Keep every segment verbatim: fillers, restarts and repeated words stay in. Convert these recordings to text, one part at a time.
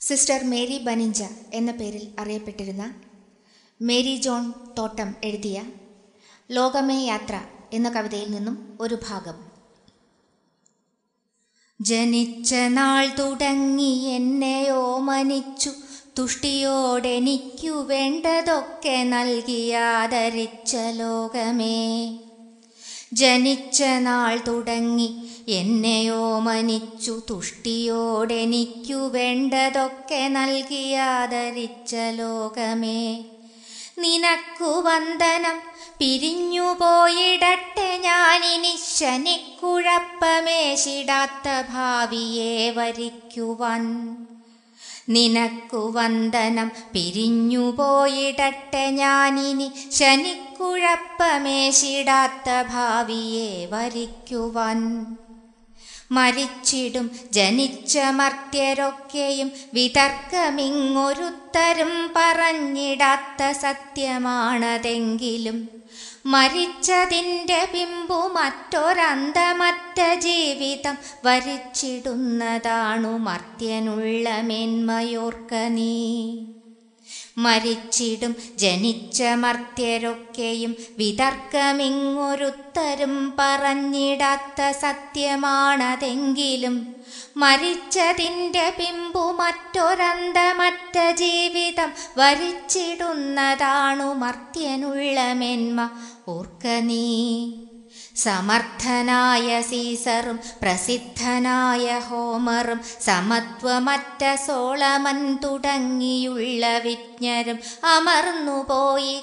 Sister Mary ബനിഞ്ച എന്ന പേരിൽ അറിയപ്പെട്ടിരുന്ന മേരി ജോൺ തോട്ടം എഴുതിയ ലോകമേ യാത്ര എന്ന കവിതയിൽ നിന്നും ഒരു ഭാഗം. ജനിച്ച നാൾ തുടങ്ങി എന്നെ ഓമനിച്ചു, തുഷ്ടിയോടെനിക്കു വേണ്ടതൊക്കെ നൽകിയാദരിച്ച ലോകമേ. ജനിച്ച നാൾ തുടങ്ങി എന്നെ ഓമനിച്ചു, തുഷ്ടിയോടെനിക്കു വേണ്ടതൊക്കെ നൽകിയാദരിച്ച ലോകമേ. നിനക്കു വന്ദനം, പിരിഞ്ഞുപോയിടട്ടെ ഞാനിനി ശനിക്കുഴപ്പമേശിടാത്ത ഭാവിയെ വരിക്കുവാൻ. നിനക്കു വന്ദനം, പിരിഞ്ഞുപോയിടട്ടെ ഞാനിനി ശനിക്കുഴപ്പമേശിടാത്ത ഭാവിയെ വരിക്കുവാൻ. മരിച്ചിടും ജനിച്ച മർത്യരൊക്കെയും വിതർക്കമിങ്ങൊരുത്തരും പറഞ്ഞിടാത്ത സത്യമാണതെങ്കിലും, മരിച്ചതിൻ്റെ പിമ്പു മറ്റൊരന്തമറ്റ ജീവിതം വരിച്ചിടുന്നതാണു മർത്യനുള്ള മേന്മയോർക്ക നീ. മരിച്ചിടും ജനിച്ച മർത്യരൊക്കെയും വിതർക്കമിങ്ങൊരുത്തരും പറഞ്ഞിടാത്ത സത്യമാണതെങ്കിലും, മരിച്ചതിൻ്റെ പിമ്പു മറ്റൊരന്തമറ്റ ജീവിതം വരിച്ചിടുന്നതാണു മർത്യനുള്ള മേന്മ ഓർക്ക നീ. സമർത്ഥനായ സീസറും പ്രസിദ്ധനായ ഹോമറും സമത്വമറ്റ സോളമൻ തുടങ്ങിയുള്ള വിജ്ഞരും അമർന്നുപോയി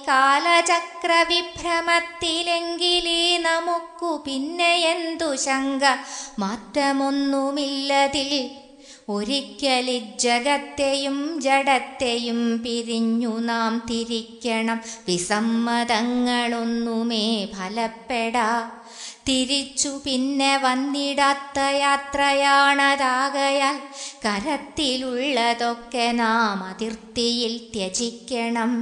കാലചക്രവിഭ്രമത്തിലെങ്കിലീ നമുക്കു പിന്നെ എന്തു ശങ്ക, മാറ്റമൊന്നുമില്ലതിൽ. ഒരിക്കലിജ്ജഗത്തെയും ജഡത്തെയും പിരിഞ്ഞു നാം തിരിക്കണം, വിസമ്മതങ്ങളൊന്നുമേ ഫലപ്പെടാ. തിരിച്ചു പിന്നെ വന്നിടാത്ത യാത്രയാണതാകയാൽ കരത്തിലുള്ളതൊക്കെ നാം അതിർത്തിയിൽ ത്യജിക്കണം.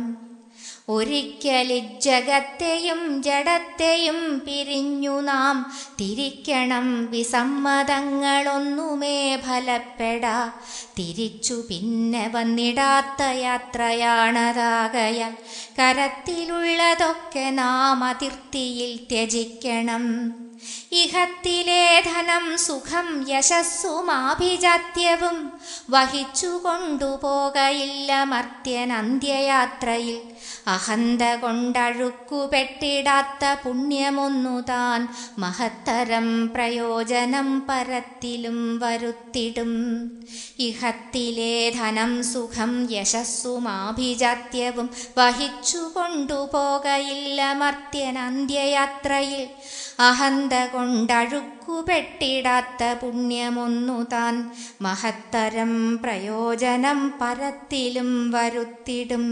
ഒരിക്കലിജ്ജഗത്തെയും ജഡത്തെയും പിരിഞ്ഞു നാം തിരിക്കണം, വിസമ്മതങ്ങളൊന്നുമേ ഫലപ്പെടാ. തിരിച്ചു പിന്നെ വന്നിടാത്ത യാത്രയാണതാകയാൽ കരത്തിലുള്ളതൊക്കെ നാം അതിർത്തിയിൽ ത്യജിക്കണം. ഇഹത്തിലെ ധനം സുഖം യശസ്സുമാഭിജാത്യവും വഹിച്ചു കൊണ്ടുപോകയില്ല മർത്യൻ അന്ത്യയാത്രയിൽ. അഹന്ത കൊണ്ടഴുക്കുപെട്ടിടാത്ത പുണ്യമൊന്നു താൻ മഹത്തരം പ്രയോജനം പരത്തിലും വരുത്തിടും. ഇഹത്തിലെ ധനം സുഖം യശസ്സുമാഭിജാത്യവും വഹിച്ചു കൊണ്ടുപോകയില്ല മർത്യൻ അന്ത്യയാത്രയിൽ. അഹന്ത കൊണ്ടഴുക്കുപെട്ടിടാത്ത പുണ്യമൊന്നു താൻ മഹത്തരം പ്രയോജനം പരത്തിലും വരുത്തിടും.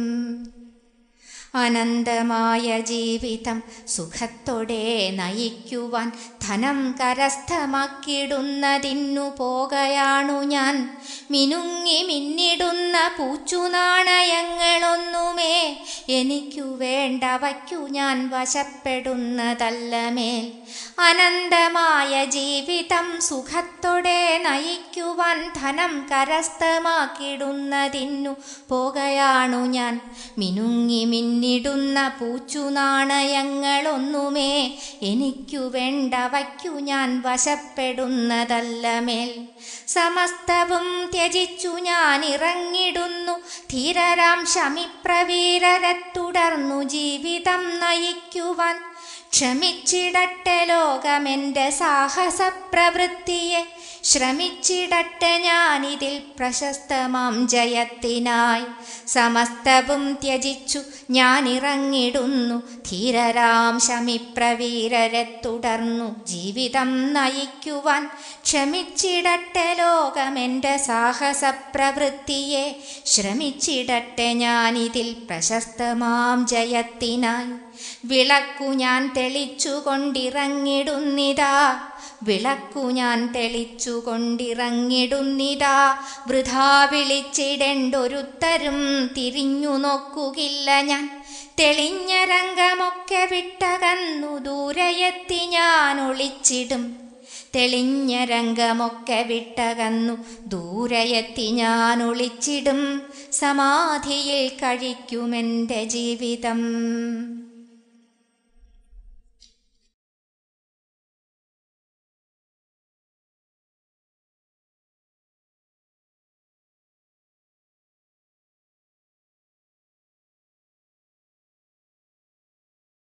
അനന്തമായ ജീവിതം സുഖത്തോടെ നയിക്കുവാൻ ധനം കരസ്ഥമാക്കിടുന്നതിന്നു പോകയാണു ഞാൻ. മിനുങ്ങി മിന്നിടുന്ന പൂച്ചുനാണയങ്ങളൊന്നുമേ എനിക്കു വേണ്ടവയ്ക്കു ഞാൻ വശപ്പെടുന്നതല്ലമേൽ. അനന്തമായ ജീവിതം സുഖത്തോടെ നയിക്കുവാൻ ധനം കരസ്ഥമാക്കിടുന്നതിന്നു പോകയാണു ഞാൻ. മിനുങ്ങി മിന്നിടുന്ന പൂച്ചുനാണയങ്ങളൊന്നുമേ എനിക്കു വേണ്ടവയ്ക്കു ഞാൻ വശപ്പെടുന്നതല്ലമേൽ. സമസ്തവും ത്യജിച്ചു ഞാൻ ഇറങ്ങിടുന്നു, ധീരരാം ശമിപ്രവീരരെ തുടർന്നു ജീവിതം നയിക്കുവാൻ. ക്ഷമിച്ചിടട്ടെ ലോകമെൻ്റെ സാഹസപ്രവൃത്തിയെ, ശ്രമിച്ചിടട്ടെ ഞാനിതിൽ പ്രശസ്തമാം ജയത്തിനായി. സമസ്തവും ത്യജിച്ചു ഞാനിറങ്ങിടുന്നു, ധീരരാം ശമിപ്രവീരരെ തുടർന്നു ജീവിതം നയിക്കുവാൻ. ക്ഷമിച്ചിടട്ടെ ലോകമെൻ്റെ സാഹസപ്രവൃത്തിയെ, ശ്രമിച്ചിടട്ടെ ഞാനിതിൽ പ്രശസ്തമാം ജയത്തിനായി. വിളക്കു ഞാൻ തെളിച്ചു കൊണ്ടിറങ്ങിടുന്നിതാ, വിളക്കു ഞാൻ തെളിച്ചു കൊണ്ടിറങ്ങിടുന്നിതാ. വൃഥാ വിളിച്ചിടേണ്ടൊരുത്തരും തിരിഞ്ഞു നോക്കുകില്ല ഞാൻ. തെളിഞ്ഞ രംഗമൊക്കെ വിട്ടകന്നു ദൂരയെത്തി ഞാൻ ഒളിച്ചിടും. തെളിഞ്ഞ രംഗമൊക്കെ വിട്ടകന്നു ദൂരയെത്തി ഞാൻ ഒളിച്ചിടും, സമാധിയിൽ കഴിക്കുമെൻ്റെ ജീവിതം.